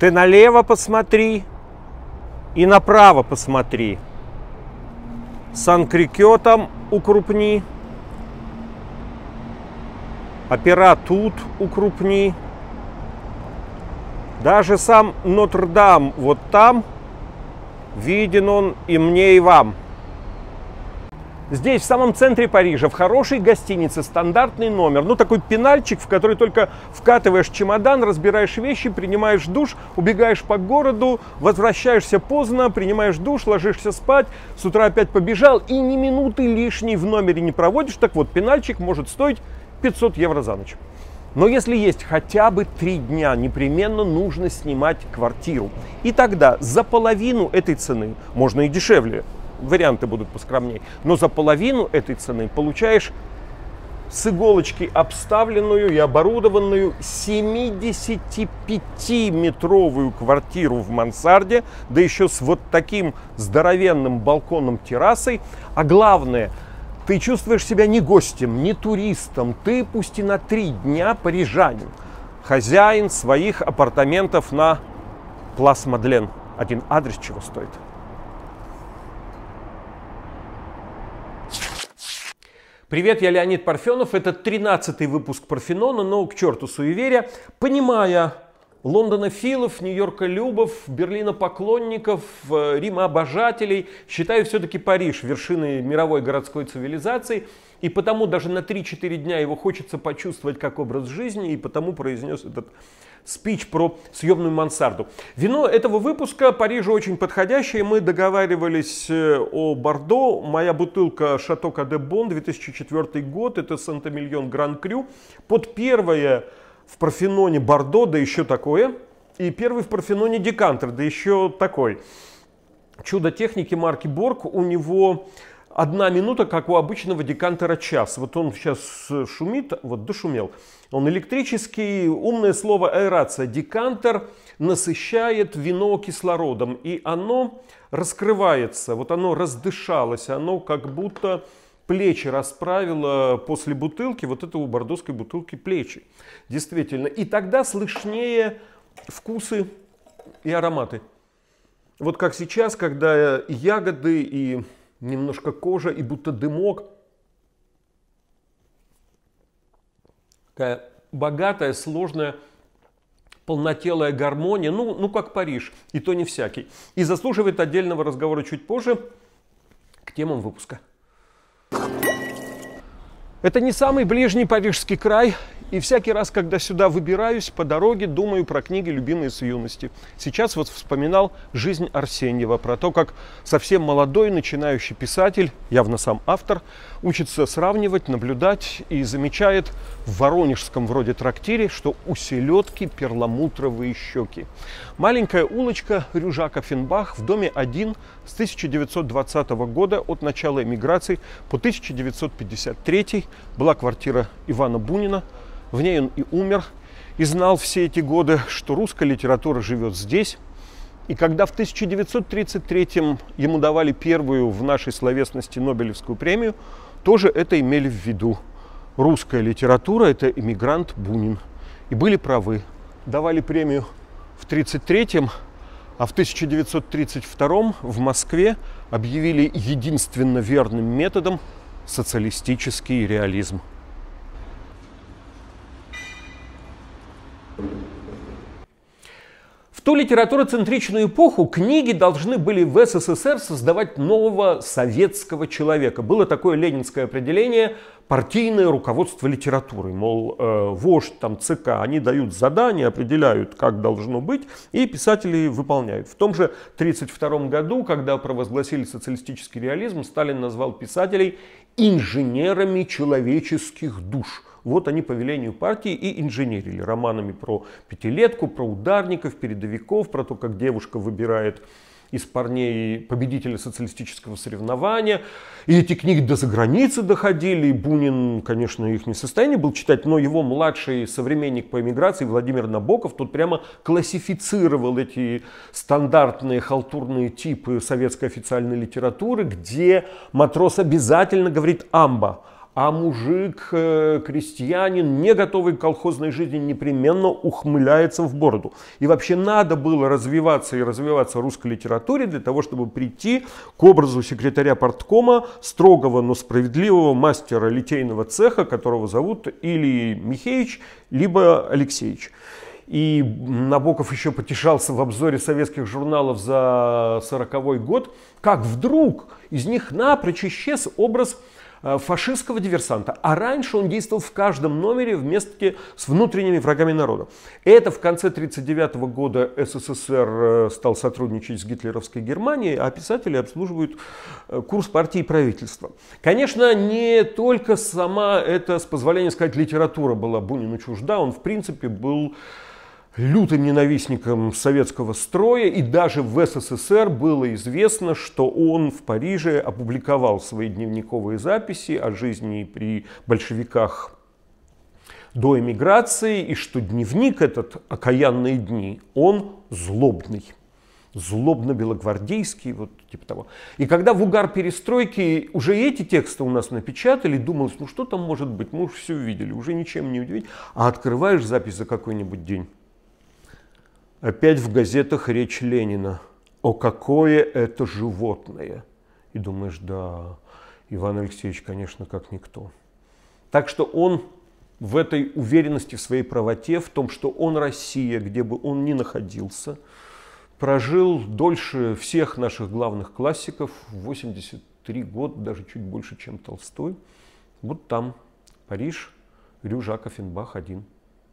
Ты налево посмотри и направо посмотри. Сан-Крикё там укрупни. Опера тут укрупни. Даже сам Нотр-Дам вот там. Виден он и мне, и вам. Здесь, в самом центре Парижа, в хорошей гостинице, стандартный номер. Ну, такой пенальчик, в который только вкатываешь чемодан, разбираешь вещи, принимаешь душ, убегаешь по городу, возвращаешься поздно, принимаешь душ, ложишься спать, с утра опять побежал и ни минуты лишней в номере не проводишь. Так вот, пенальчик может стоить 500 евро за ночь. Но если есть хотя бы 3 дня, непременно нужно снимать квартиру. И тогда за половину этой цены, можно и дешевле, варианты будут поскромнее, но за половину этой цены получаешь с иголочки обставленную и оборудованную 75-метровую квартиру в мансарде, да еще с вот таким здоровенным балконом террасой. А главное, ты чувствуешь себя не гостем, не туристом, ты пусть и на 3 дня парижанин, хозяин своих апартаментов на Плас Мадлен. Один адрес чего стоит. Привет, я Леонид Парфенов. Это 13-й выпуск Парфенона, но к черту суеверия. Понимая лондонофилов, Нью-Йорка любов, Берлина поклонников, Рима обожателей, считаю все-таки Париж вершиной мировой городской цивилизации. И потому даже на 3-4 дня его хочется почувствовать как образ жизни, и потому произнес этот спич про съемную мансарду. Вино этого выпуска Парижу очень подходящее. Мы договаривались о Бордо. Моя бутылка Шато Каде Бон, 2004 год. Это Сент-Эмильон Гран Крю. Под первое в Парфеноне Бордо, да еще такое. И первый в Парфеноне Декантер, да еще такой. Чудо техники марки Борг. У него 1 минута, как у обычного декантера, час. Вот он сейчас шумит, вот дошумел. Он электрический, умное слово аэрация. Декантер насыщает вино кислородом, и оно раскрывается, вот оно раздышалось, оно как будто плечи расправило после бутылки, вот это у бордоской бутылки плечи. Действительно. И тогда слышнее вкусы и ароматы. Вот как сейчас, когда и ягоды, и немножко кожа, и будто дымок. Такая богатая, сложная, полнотелая гармония. Ну, как Париж. И то не всякий. И заслуживает отдельного разговора чуть позже к темам выпуска. Это не самый ближний парижский край. И всякий раз, когда сюда выбираюсь по дороге, думаю про книги, любимые с юности. Сейчас вот вспоминал «Жизнь Арсеньева», про то, как совсем молодой начинающий писатель, явно сам автор, учится сравнивать, наблюдать и замечает в воронежском вроде трактире, что у селедки перламутровые щеки. Маленькая улочка Рюжак-Оффенбах в доме 1 с 1920 года от начала эмиграции по 1953 была квартира Ивана Бунина. В ней он и умер, и знал все эти годы, что русская литература живет здесь. И когда в 1933 ему давали первую в нашей словесности Нобелевскую премию, тоже это имели в виду. Русская литература – это эмигрант Бунин. И были правы. Давали премию в 1933, а в 1932 в Москве объявили единственно верным методом социалистический реализм. В ту литературоцентричную эпоху книги должны были в СССР создавать нового советского человека. Было такое ленинское определение – партийное руководство литературой. Мол, вождь, там, ЦК, они дают задания, определяют, как должно быть, и писатели выполняют. В том же 1932 году, когда провозгласили социалистический реализм, Сталин назвал писателей инженерами человеческих душ. Вот они по велению партии и инженерили романами про пятилетку, про ударников, передовиков, про то, как девушка выбирает из парней победителя социалистического соревнования. И эти книги до заграницы доходили. И Бунин, конечно, их не в состоянии был читать, но его младший современник по эмиграции Владимир Набоков тут прямо классифицировал эти стандартные халтурные типы советской официальной литературы, где матрос обязательно говорит «амба». а мужик, крестьянин, не готовый к колхозной жизни, непременно ухмыляется в бороду. И вообще надо было развиваться и развиваться русской литературе для того, чтобы прийти к образу секретаря парткома, строгого, но справедливого мастера литейного цеха, которого зовут или Михеич, либо Алексеевич. И Набоков еще потешался в обзоре советских журналов за 40-й год, как вдруг из них напрочь исчез образ фашистского диверсанта. А раньше он действовал в каждом номере вместе с внутренними врагами народа. Это в конце 1939 года СССР стал сотрудничать с гитлеровской Германией, а писатели обслуживают курс партии и правительства. Конечно, не только сама эта, с позволения сказать, литература была Бунину чужда. Он, в принципе, был лютым ненавистником советского строя, и даже в СССР было известно, что он в Париже опубликовал свои дневниковые записи о жизни при большевиках до эмиграции, и что дневник этот «Окаянные дни», он злобный, злобно-белогвардейский, вот типа того. И когда в угар перестройки уже эти тексты у нас напечатали, думалось, ну что там может быть, мы уже все увидели, уже ничем не удивить, а открываешь запись за какой-нибудь день. Опять в газетах речь Ленина. О, какое это животное! И думаешь, да, Иван Алексеевич, конечно, как никто. Так что он в этой уверенности в своей правоте, в том, что он Россия, где бы он ни находился, прожил дольше всех наших главных классиков, 83 года, даже чуть больше, чем Толстой. Вот там, Париж, Рю Жак Оффенбах один.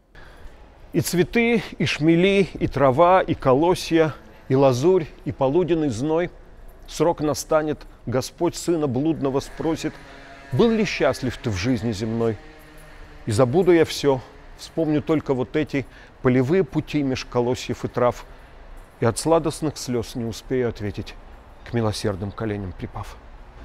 И цветы, и шмели, и трава, и колосья, и лазурь, и полуденный зной. Срок настанет, Господь сына блудного спросит, был ли счастлив ты в жизни земной? И забуду я все, вспомню только вот эти полевые пути меж колосьев и трав, и от сладостных слез не успею ответить, к милосердным коленям припав.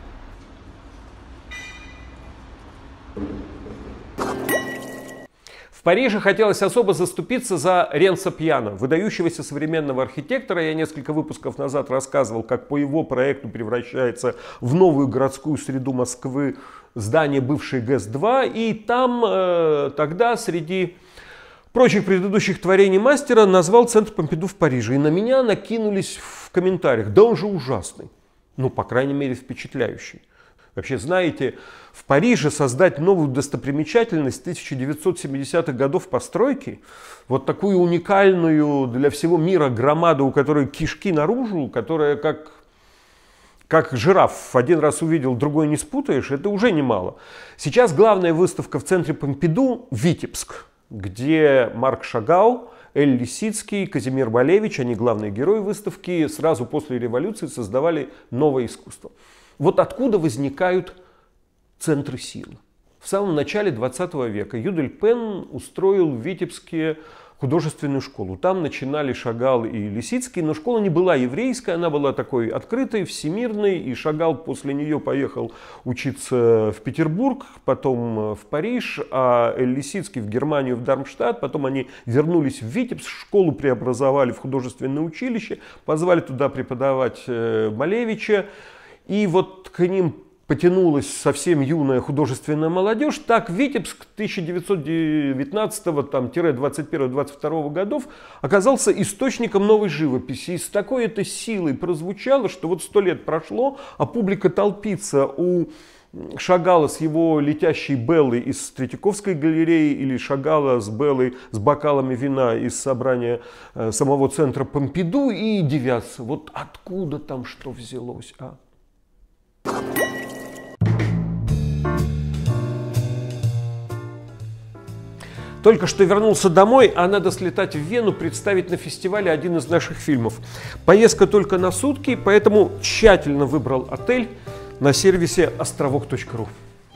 В Париже хотелось особо заступиться за Ренцо Пьяно, выдающегося современного архитектора. Я несколько выпусков назад рассказывал, как по его проекту превращается в новую городскую среду Москвы здание бывшей ГЭС-2. И там тогда среди прочих предыдущих творений мастера назвал центр Помпиду в Париже. И на меня накинулись в комментариях: да он же ужасный. Ну, по крайней мере, впечатляющий. Вообще, знаете, в Париже создать новую достопримечательность 1970-х годов постройки, вот такую уникальную для всего мира громаду, у которой кишки наружу, которая как жираф, один раз увидел, другой не спутаешь, это уже немало. Сейчас главная выставка в центре Помпиду — Витебск, где Марк Шагал, Эль Лисицкий, Казимир Малевич, они главные герои выставки, сразу после революции создавали новое искусство. Вот откуда возникают центры силы. В самом начале 20 века Юдель Пен устроил в Витебске художественную школу. Там начинали Шагал и Лисицкий, но школа не была еврейская, она была такой открытой, всемирной, и Шагал после нее поехал учиться в Петербург, потом в Париж, а Лисицкий в Германию, в Дармштадт, потом они вернулись в Витебск, школу преобразовали в художественное училище, позвали туда преподавать Малевича, и вот к ним потянулась совсем юная художественная молодежь. Так Витебск 1919-21-22 годов оказался источником новой живописи. И с такой это силой прозвучало, что вот 100 лет прошло, а публика толпится у Шагала с его летящей Беллой из Третьяковской галереи или Шагала с Беллой с бокалами вина из собрания самого центра Помпиду и дивятся. Вот откуда там что взялось, а? Только что вернулся домой, а надо слетать в Вену, представить на фестивале один из наших фильмов. Поездка только на сутки, поэтому тщательно выбрал отель на сервисе островок.ру.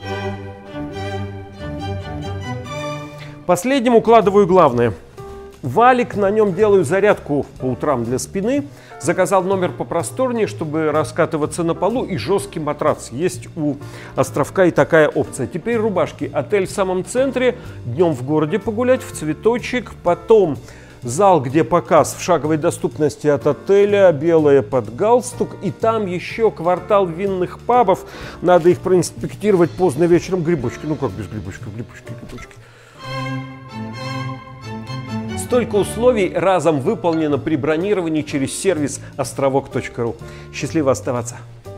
Последним укладываю главное. Валик, на нем делаю зарядку по утрам для спины. Заказал номер попросторнее, чтобы раскатываться на полу, и жесткий матрац. Есть у островка и такая опция. Теперь рубашки. Отель в самом центре, днем в городе погулять, в цветочек. Потом Зал, где показ в шаговой доступности от отеля, белое под галстук. И там еще квартал винных пабов. Надо их проинспектировать поздно вечером. Грибочки. Ну как без грибочков? Грибочки, грибочки. Столько условий разом выполнено при бронировании через сервис островок.ру. Счастливо оставаться.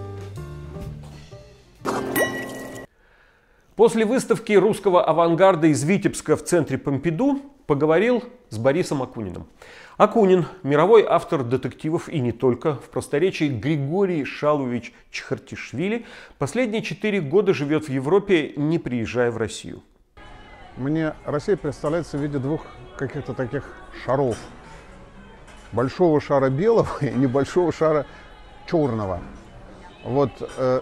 После выставки русского авангарда из Витебска в центре Помпиду поговорил с Борисом Акуниным. Акунин – мировой автор детективов и не только. В просторечии Григорий Шалович Чхартишвили последние 4 года живет в Европе, не приезжая в Россию. Мне Россия представляется в виде двух каких-то таких шаров. Большого шара белого и небольшого шара черного. Вот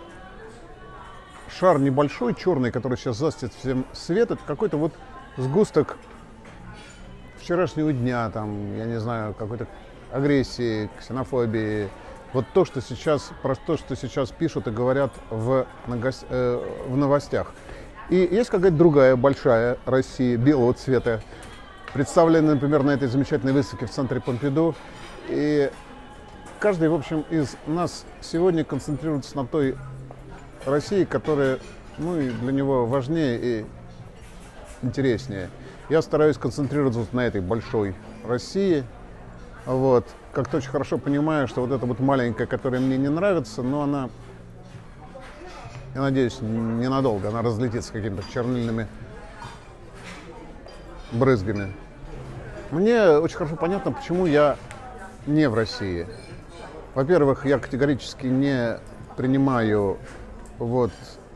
шар небольшой, черный, который сейчас застит всем свет, это какой-то вот сгусток вчерашнего дня, там, я не знаю, какой-то агрессии, ксенофобии. Вот то, что сейчас, про то, что сейчас пишут и говорят в новостях. И есть какая-то другая большая Россия белого цвета, представленная, например, на этой замечательной выставке в центре Помпиду. И каждый, в общем, из нас сегодня концентрируется на той России, которая, ну, и для него важнее и интереснее. Я стараюсь концентрироваться на этой большой России. Вот. Как-то очень хорошо понимаю, что вот эта вот маленькая, которая мне не нравится, но она, я надеюсь, ненадолго, она разлетится какими-то чернильными брызгами. Мне очень хорошо понятно, почему я не в России. Во-первых, я категорически не принимаю вот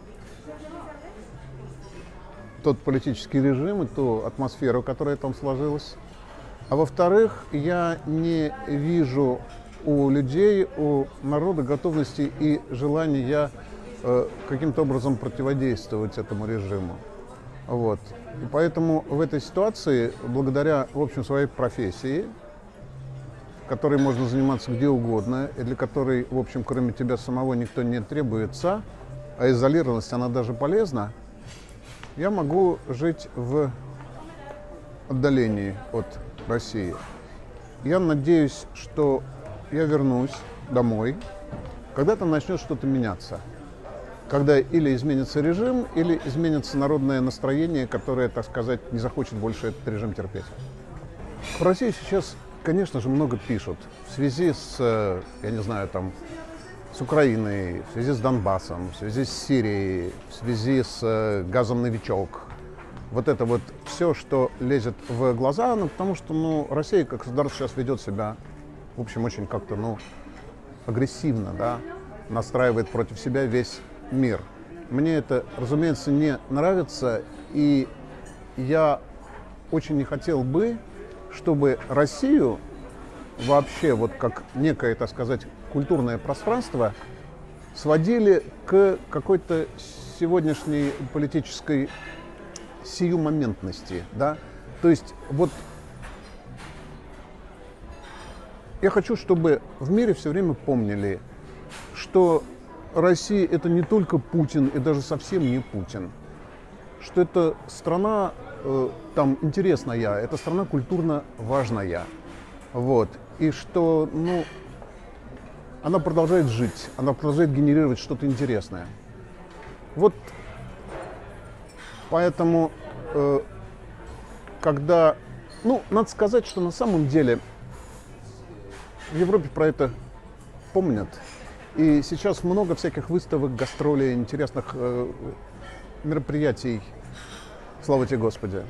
тот политический режим и ту атмосферу, которая там сложилась. А во-вторых, я не вижу у людей, у народа готовности и желания каким-то образом противодействовать этому режиму. Вот. И поэтому в этой ситуации, благодаря, в общем, своей профессии, которой можно заниматься где угодно, и для которой, в общем, кроме тебя самого никто не требуется, а изолированность, она даже полезна, я могу жить в отдалении от России. Я надеюсь, что я вернусь домой, когда там начнет что-то меняться. Когда или изменится режим, или изменится народное настроение, которое, так сказать, не захочет больше этот режим терпеть. В России сейчас, конечно же, много пишут в связи с, я не знаю, там, с Украиной, в связи с Донбассом, в связи с Сирией, в связи с газом «Новичок». Вот это вот все, что лезет в глаза, ну, потому что, ну, Россия как государство сейчас ведет себя, в общем, очень как-то, ну, агрессивно, да, настраивает против себя весь мир. Мне это, разумеется, не нравится, и я очень не хотел бы, чтобы Россию вообще, вот как некое, так сказать, культурное пространство сводили к какой-то сегодняшней политической сиюмоментности, да. То есть вот я хочу, чтобы в мире все время помнили, что Россия — это не только Путин и даже совсем не Путин, что это страна там интересная, это страна культурно важная, вот, и что, ну, она продолжает жить, она продолжает генерировать что-то интересное. Вот поэтому, когда, ну, надо сказать, что на самом деле в Европе про это помнят. И сейчас много всяких выставок, гастролей, интересных мероприятий. Слава тебе, Господи.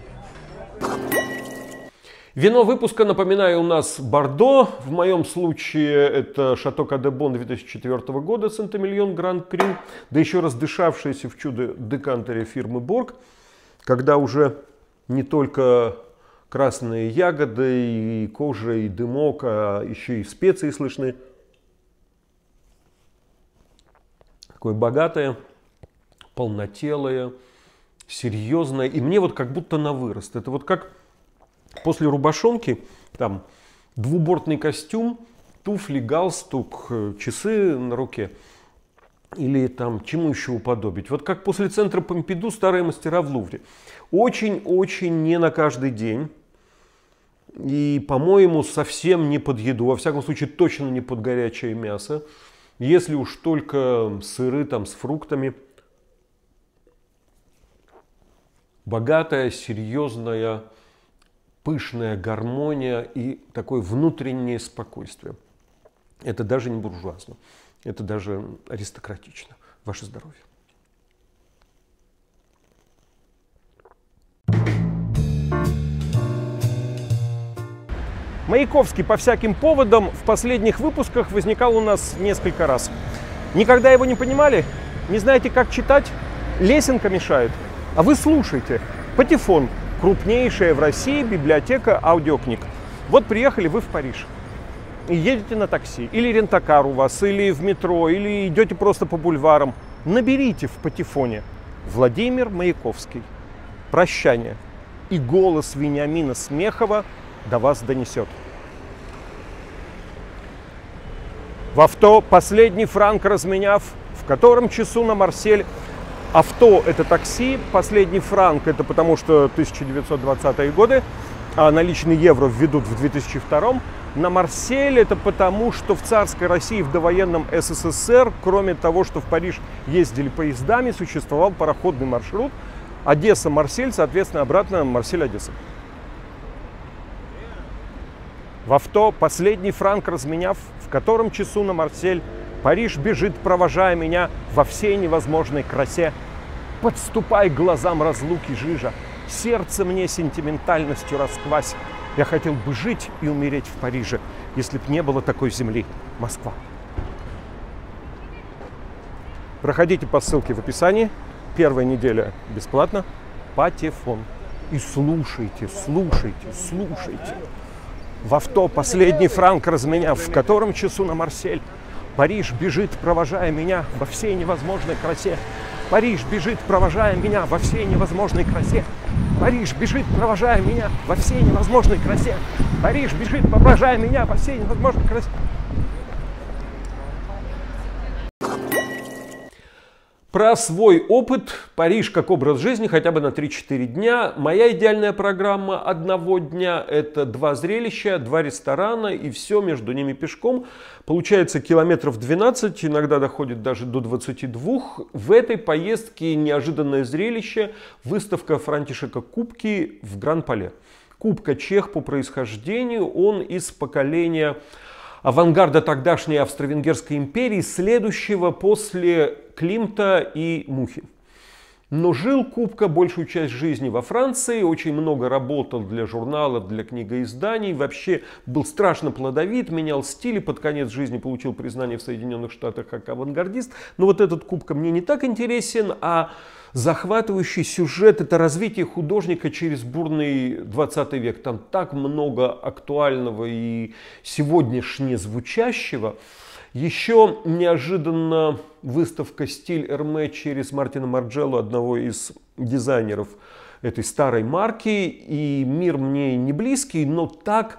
Вино выпуска, напоминаю, у нас Бордо. В моем случае это Шато Каде Бон 2004 года, Сент-Эмильон Гран-Кри. Да еще раз дышавшееся в чудо-декантере фирмы Борг, когда уже не только красные ягоды, и кожа, и дымок, а еще и специи слышны. Такое богатое, полнотелое, серьезное. И мне вот как будто на вырост. Это вот как после рубашонки, там, двубортный костюм, туфли, галстук, часы на руке. Или там чему еще уподобить. Вот как после центра Помпиду старые мастера в Лувре. Очень-очень не на каждый день. И, по-моему, совсем не под еду, во всяком случае, точно не под горячее мясо. Если уж только сыры там с фруктами. Богатая, серьезная, пышная гармония и такое внутреннее спокойствие. Это даже не буржуазно, это даже аристократично. Ваше здоровье. Маяковский по всяким поводам в последних выпусках возникал у нас несколько раз. Никогда его не понимали? Не знаете, как читать? Лесенка мешает. А вы слушайте. Патефон. Крупнейшая в России библиотека аудиокниг. Вот приехали вы в Париж. И едете на такси. Или рентакар у вас, или в метро, или идете просто по бульварам. Наберите в патефоне Владимир Маяковский. Прощание. И голос Вениамина Смехова до вас донесет. В авто последний франк разменяв, в котором часу на Марсель. Авто – это такси, последний франк – это потому что 1920-е годы, а наличный евро введут в 2002-м. На Марсель – это потому, что в царской России, в довоенном СССР, кроме того, что в Париж ездили поездами, существовал пароходный маршрут Одесса-Марсель, соответственно, обратно Марсель-Одесса. В авто последний франк разменяв, в котором часу на Марсель, Париж бежит, провожая меня во всей невозможной красе. Подступай к глазам разлуки жижа, сердце мне сентиментальностью расквась. Я хотел бы жить и умереть в Париже, если б не было такой земли, Москва. Проходите по ссылке в описании. Первая неделя бесплатно. Патефон. И слушайте, слушайте, слушайте. В авто последний франк разменяв, в котором часу на Марсель. Париж бежит, провожая меня во всей невозможной красе. Париж бежит, провожая меня во всей невозможной красе. Париж бежит, провожая меня во всей невозможной красе. Париж бежит, провожая меня во всей невозможной красе. Про свой опыт, Париж как образ жизни хотя бы на 3-4 дня. Моя идеальная программа одного дня – это 2 зрелища, 2 ресторана и все между ними пешком. Получается километров 12, иногда доходит даже до 22. В этой поездке неожиданное зрелище – выставка Франтишека Купки в Гран-Пале. Купка чех по происхождению, он из поколения авангарда тогдашней Австро-Венгерской империи, следующего после Климта и Мухи. Но жил Купка большую часть жизни во Франции, очень много работал для журналов, для книгоизданий, вообще был страшно плодовит, менял стили, под конец жизни получил признание в Соединенных Штатах как авангардист. Но вот этот Купка мне не так интересен, а захватывающий сюжет – это развитие художника через бурный 20 век. Там так много актуального и сегодняшне звучащего. Еще неожиданно выставка «Стиль Эрме» через Мартина Марджелло, одного из дизайнеров этой старой марки. И мир мне не близкий, но так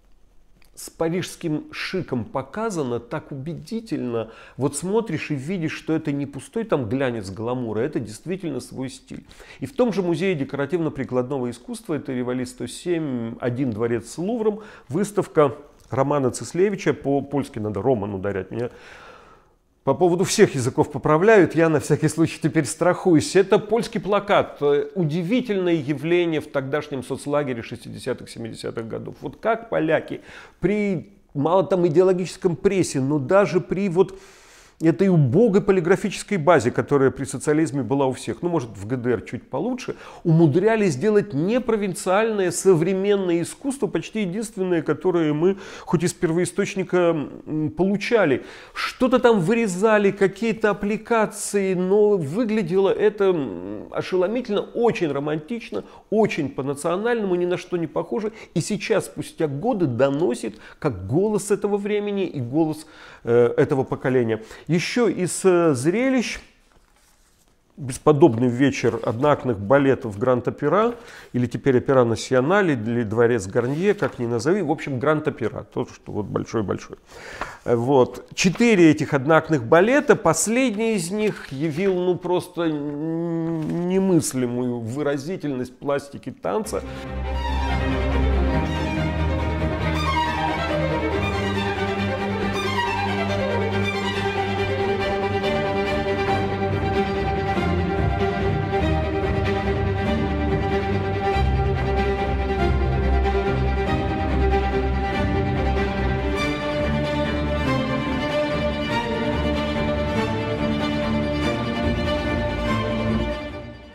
с парижским шиком показано, так убедительно. Вот смотришь и видишь, что это не пустой там глянец гламура, это действительно свой стиль. И в том же музее декоративно-прикладного искусства, это Риволи 107, один дворец с Лувром, выставка Романа Цислевича, по-польски надо Роман ударять меня. По поводу всех языков поправляют, я на всякий случай теперь страхуюсь. Это польский плакат, удивительное явление в тогдашнем соцлагере 60-х, 70-х годов. Вот как поляки при, мало там идеологическом прессе, но даже при вот этой убогой полиграфической базе, которая при социализме была у всех, ну может в ГДР чуть получше, умудрялись сделать непровинциальное современное искусство, почти единственное, которое мы хоть из первоисточника получали. Что-то там вырезали, какие-то аппликации, но выглядело это ошеломительно, очень романтично, очень по-национальному, ни на что не похоже. И сейчас, спустя годы, доносит как голос этого времени и голос этого поколения. Еще из зрелищ бесподобный вечер одноактных балетов Гранд-Опера, или теперь Опера Националь, или Дворец Гарнье, как ни назови, в общем, Гранд-Опера, то, что вот большой-большой. Вот. 4 этих одноактных балета, последний из них явил, ну, просто немыслимую выразительность пластики танца.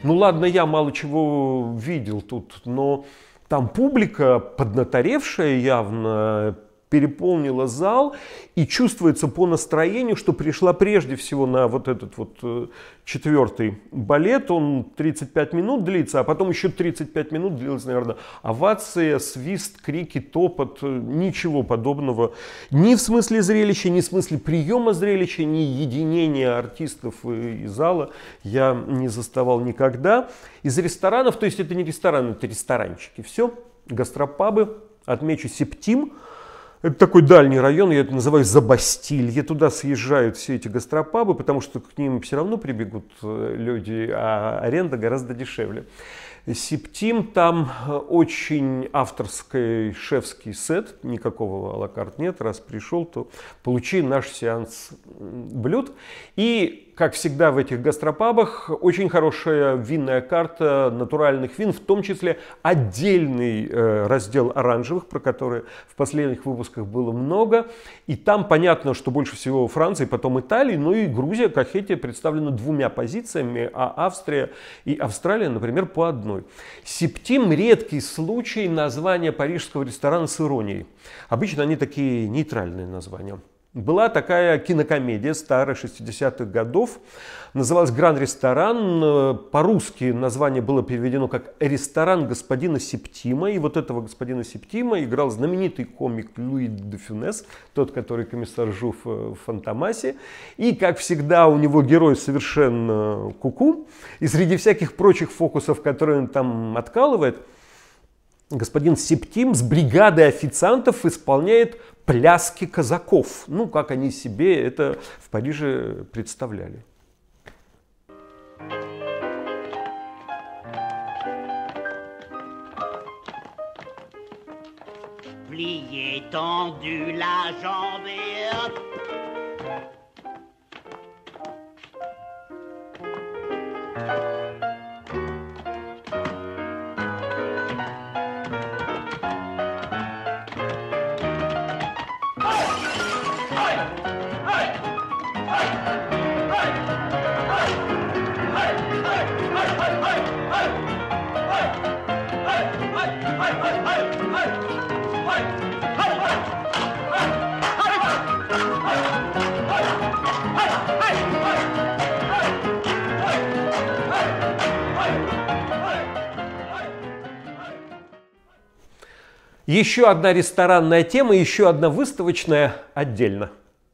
Ну ладно, я мало чего видел тут, но там публика, поднаторевшая явно, переполнила зал, и чувствуется по настроению, что пришла прежде всего на вот этот вот 4-й балет. Он 35 минут длится, а потом еще 35 минут длилась, наверное, овация, свист, крики, топот. Ничего подобного ни в смысле зрелища, ни в смысле приема зрелища, ни единения артистов и зала я не заставал никогда. Из ресторанов, то есть это не рестораны, это ресторанчики, все, гастропабы, отмечу Септим. Это такой дальний район, я это называю Забастилье. Туда съезжают все эти гастропабы, потому что к ним все равно прибегут люди, а аренда гораздо дешевле. Септим, там очень авторский шефский сет, никакого а-ла-карт нет. Раз пришел, то получи наш сеанс блюд. И, как всегда в этих гастропабах, очень хорошая винная карта натуральных вин, в том числе отдельный раздел оранжевых, про которые в последних выпусках было много. И там понятно, что больше всего Франции, потом Италии, но и Грузия, Кахетия представлена 2 позициями, а Австрия и Австралия, например, по 1. Септим — редкий случай названия парижского ресторана с иронией. Обычно они такие нейтральные названия. Была такая кинокомедия старая, 60-х годов, называлась «Гранд-ресторан». По-русски название было переведено как «Ресторан господина Септима». И вот этого господина Септима играл знаменитый комик Луи де Фюнес, тот, который комиссар Жуф в «Фантомасе». И, как всегда, у него герой совершенно куку. И среди всяких прочих фокусов, которые он там откалывает, господин Септим с бригадой официантов исполняет пляски казаков. Ну, как они себе это в Париже представляли. Plié, tendu la jambe et hop. Еще одна ресторанная тема, еще одна выставочная отдельно.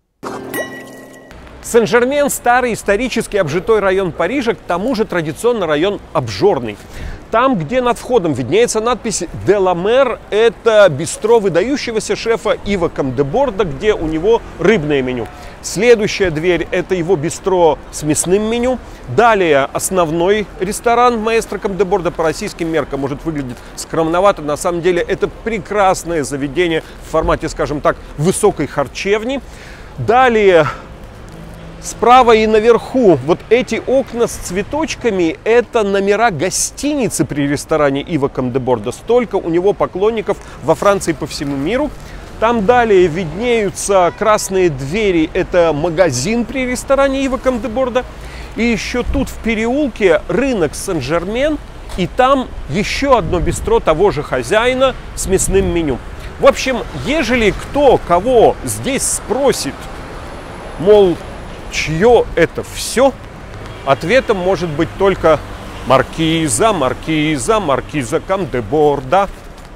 Сен-Жермен – старый исторически обжитой район Парижа, к тому же традиционно район обжорный. Там, где над входом виднеется надпись «Де ла Мер», это бистро выдающегося шефа Ива Камдеборда, где у него рыбное меню. Следующая дверь – это его бистро с мясным меню. Далее основной ресторан маэстро Камдеборда, по российским меркам может выглядеть скромновато. На самом деле это прекрасное заведение в формате, скажем так, высокой харчевни. Далее справа и наверху вот эти окна с цветочками – это номера гостиницы при ресторане Ива Камдеборда. Столько у него поклонников во Франции и по всему миру. Там далее виднеются красные двери, это магазин при ресторане Ива Камдеборда. И еще тут в переулке рынок Сен-Жермен, и там еще одно бистро того же хозяина с мясным меню. В общем, ежели кто кого здесь спросит, мол, чье это все, ответом может быть только маркиза, маркиза, маркиза Камдеборда.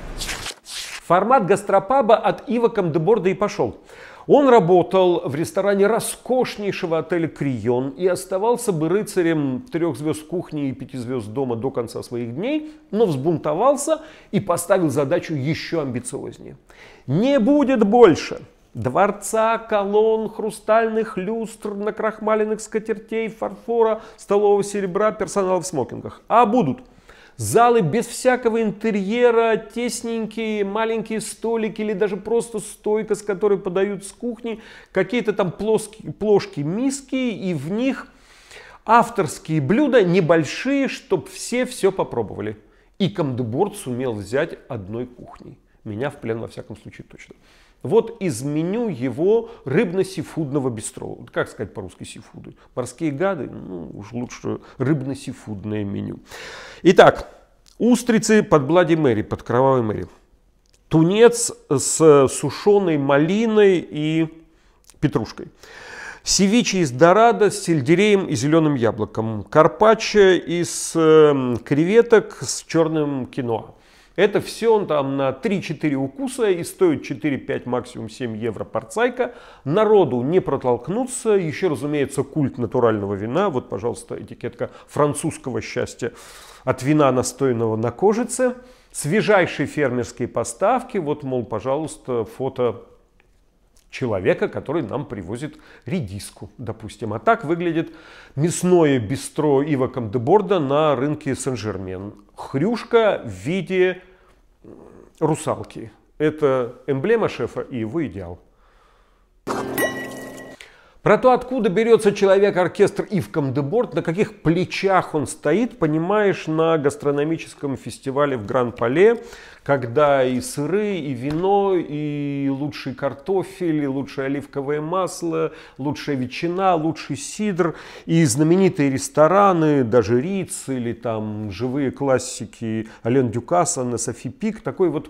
Формат гастропаба от Ива Камдеборда и пошел. Он работал в ресторане роскошнейшего отеля «Крион» и оставался бы рыцарем 3 звезд кухни и 5 звезд дома до конца своих дней, но взбунтовался и поставил задачу еще амбициознее. Не будет больше дворца, колонн, хрустальных люстр, накрахмаленных скатертей, фарфора, столового серебра, персонала в смокингах. А будут залы без всякого интерьера, тесненькие, маленькие столики или даже просто стойка, с которой подают с кухни, какие-то там плошки, миски, и в них авторские блюда небольшие, чтобы все попробовали. И Камдеборд сумел взять одной кухней. Меня в плен, во всяком случае, точно. Вот из меню его рыбно-сифудного бистро. Как сказать по-русски сифуды? Морские гады? Ну, уж лучше рыбно-сифудное меню. Итак, устрицы под Блади Мэри, под Кровавой Мэри. Тунец с сушеной малиной и петрушкой. Севиче из дорадо с сельдереем и зеленым яблоком. Карпаччо из креветок с черным киноа. Это все он там на 3-4 укуса и стоит 4-5, максимум 7 евро порцайка. Народу не протолкнуться. Еще, разумеется, культ натурального вина. Вот, пожалуйста, этикетка французского счастья от вина, настоянного на кожице. Свежайшие фермерские поставки. Вот, мол, пожалуйста, фото человека, который нам привозит редиску, допустим. А так выглядит мясное бистро Ива Камдеборда на рынке Сен-Жермен. Хрюшка в виде русалки. Это эмблема шефа и его идеал. Про то, откуда берется человек-оркестр Ив Камдеборд, на каких плечах он стоит, понимаешь на гастрономическом фестивале в Гран-Пале, когда и сыры, и вино, и лучший картофель, и лучшее оливковое масло, лучшая ветчина, лучший сидр, и знаменитые рестораны, даже Риц, или там живые классики Ален Дюкаса, на Софи Пик, такой вот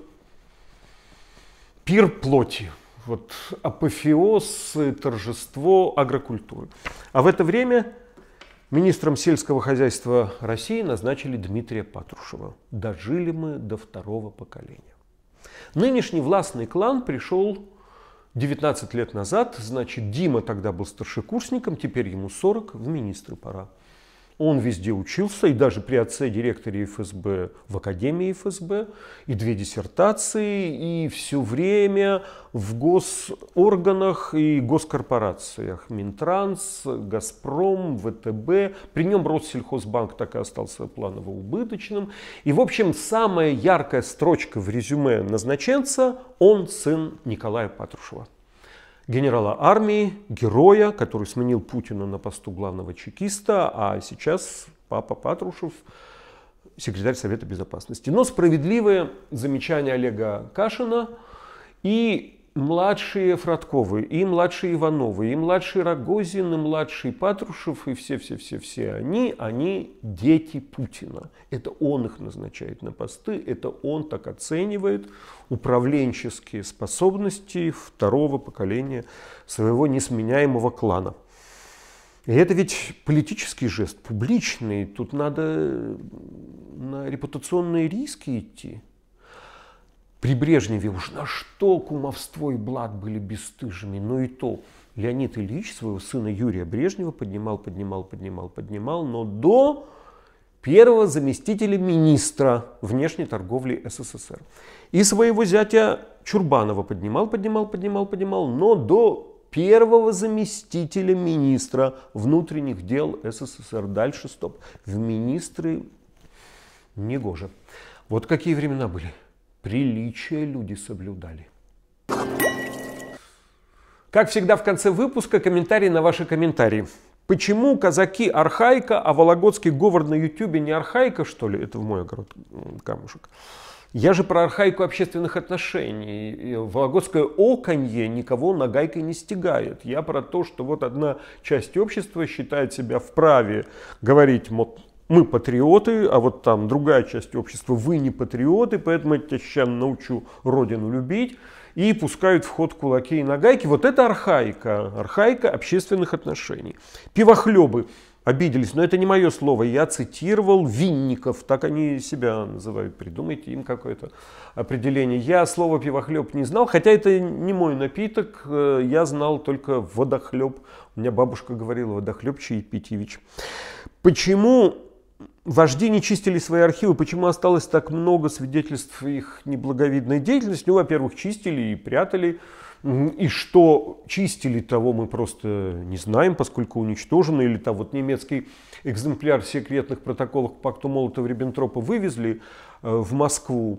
пир плоти. Вот апофеоз, торжество агрокультуры. А в это время министром сельского хозяйства России назначили Дмитрия Патрушева. Дожили мы до второго поколения. Нынешний властный клан пришел 19 лет назад. Значит, Дима тогда был старшекурсником, теперь ему 40, в министры пора. Он везде учился, и даже при отце директоре ФСБ в Академии ФСБ, и 2 диссертации, и все время в госорганах и госкорпорациях. Минтранс, Газпром, ВТБ. При нем Россельхозбанк так и остался планово убыточным. И, в общем, самая яркая строчка в резюме назначенца – он сын Николая Патрушева. Генерала армии, героя, который сменил Путина на посту главного чекиста, а сейчас папа Патрушев секретарь Совета Безопасности. Но справедливое замечание Олега Кашина: и младшие Фродковы, и младшие Ивановы, и младший Рогозин, и младший Патрушев, и все они дети Путина. Это он их назначает на посты, это он так оценивает управленческие способности второго поколения своего несменяемого клана. И это ведь политический жест, публичный, тут надо на репутационные риски идти. При Брежневе уж на что кумовство и блат были бесстыжими, но и то Леонид Ильич своего сына Юрия Брежнева поднимал, но до первого заместителя министра внешней торговли СССР. И своего зятя Чурбанова поднимал, но до первого заместителя министра внутренних дел СССР. Дальше стоп. В министры негоже. Вот какие времена были. Приличия люди соблюдали. Как всегда в конце выпуска комментарии на ваши комментарии. Почему казаки архаика, а вологодский говор на ютюбе не архаика, что ли? Это в мой огород камушек. Я же про архаику общественных отношений. Вологодское оканье никого нагайкой не стягает. Я про то, что вот одна часть общества считает себя вправе говорить, мы патриоты, а вот там другая часть общества, вы не патриоты, поэтому я тебя сейчас научу родину любить. И пускают в ход кулаки и нагайки. Вот это архаика. Архаика общественных отношений. Пивохлебы обиделись, но это не мое слово. Я цитировал Винников, так они себя называют. Придумайте им какое-то определение. Я слово пивохлеб не знал, хотя это не мой напиток. Я знал только водохлеб. У меня бабушка говорила водохлеб Чаепитьевич. Почему вожди не чистили свои архивы? Почему осталось так много свидетельств их неблаговидной деятельности? Ну, во-первых, чистили и прятали. И что чистили, того мы просто не знаем, поскольку уничтожено. Или там вот немецкий экземпляр секретных протоколов к пакту Молотова-Риббентропа вывезли в Москву.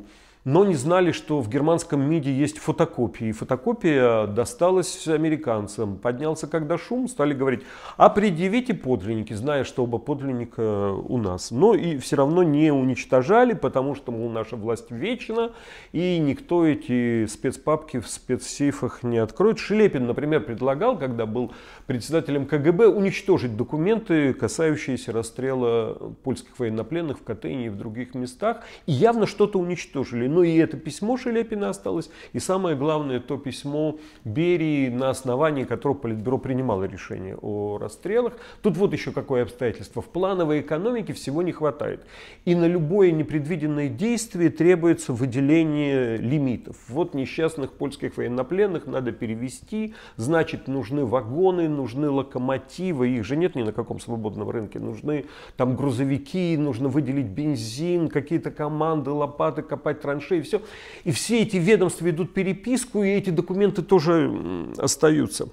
но не знали, что в германском МИДе есть фотокопии. И фотокопия досталась американцам. Поднялся когда шум, стали говорить: а предъявите подлинники, зная, что оба подлинника у нас. Но и все равно не уничтожали, потому что, мол, наша власть вечна, и никто эти спецпапки в спецсейфах не откроет. Шелепин, например, предлагал, когда был председателем КГБ, уничтожить документы, касающиеся расстрела польских военнопленных в Катыни и в других местах. И явно что-то уничтожили. Но и это письмо Шелепина осталось. И самое главное, то письмо Берии, на основании которого Политбюро принимало решение о расстрелах. Тут вот еще какое обстоятельство. В плановой экономике всего не хватает. И на любое непредвиденное действие требуется выделение лимитов. Вот несчастных польских военнопленных надо перевести. Значит, нужны вагоны, нужны локомотивы. Их же нет ни на каком свободном рынке. Нужны там грузовики, нужно выделить бензин, какие-то команды, лопаты, копать траншеи. И все. И все эти ведомства ведут переписку, и эти документы тоже остаются.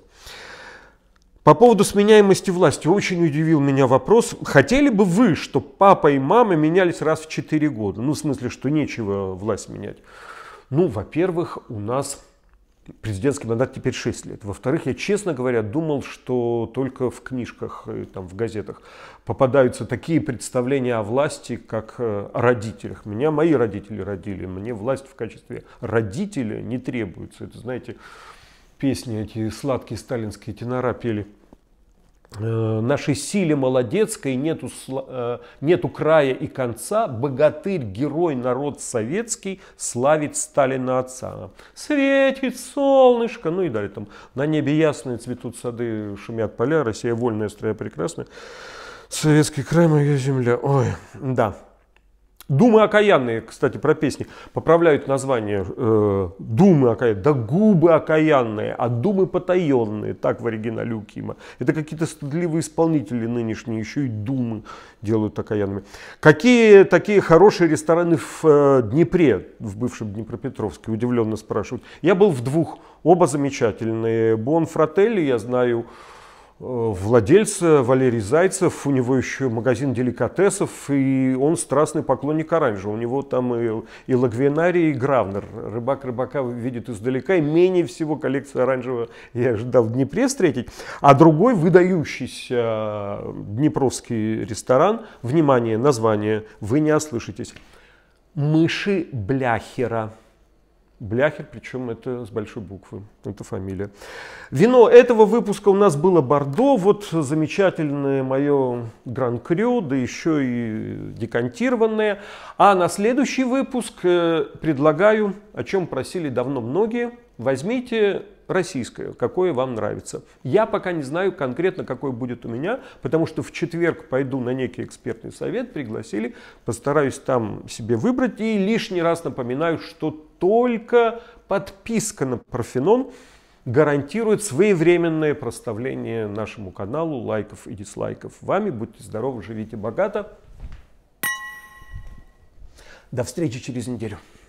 По поводу сменяемости власти очень удивил меня вопрос: хотели бы вы, чтобы папа и мама менялись раз в 4 года? Ну, в смысле, что нечего власть менять. Ну, во-первых, у нас президентский мандат теперь 6 лет. Во-вторых, я, честно говоря, думал, что только в книжках, там, в газетах попадаются такие представления о власти, как о родителях. Меня мои родители родили, мне власть в качестве родителя не требуется. Это, знаете, песни эти сладкие сталинские тенора пели. Нашей силе молодецкой нету края и конца, богатырь, герой, народ советский славит Сталина отца. Светит солнышко, ну и далее там. На небе ясные цветут сады, шумят поля, Россия вольная, страна прекрасная. Советский край, моя земля. Ой, да. Думы окаянные, кстати, про песни, поправляют название. Думы окаянные, да губы окаянные, а думы потаенные, так в оригинале у Кима. Это какие-то стыдливые исполнители нынешние, еще и думы делают окаянными. Какие такие хорошие рестораны в Днепре, в бывшем Днепропетровске, удивленно спрашивают. Я был в 2, оба замечательные. Буон Фрателли, я знаю владельца, Валерий Зайцев, у него еще магазин деликатесов, и он страстный поклонник оранжевого. У него там и лагвинарий, и гравнер. Рыбак рыбака видит издалека, и менее всего коллекция оранжевого я ожидал в Днепре встретить. А другой выдающийся днепровский ресторан, внимание, название, вы не ослышитесь, «Мыши Бляхера». Бляхер, причем это с большой буквы, это фамилия. Вино этого выпуска у нас было Бордо, вот замечательное мое Гран-Крю, да еще и декантированное. А на следующий выпуск предлагаю, о чем просили давно многие, возьмите российское, какое вам нравится. Я пока не знаю конкретно, какое будет у меня, потому что в четверг пойду на некий экспертный совет, пригласили, постараюсь там себе выбрать. И лишний раз напоминаю, что только подписка на Парфенон гарантирует своевременное проставление нашему каналу лайков и дизлайков. Вами будьте здоровы, живите богато. До встречи через неделю.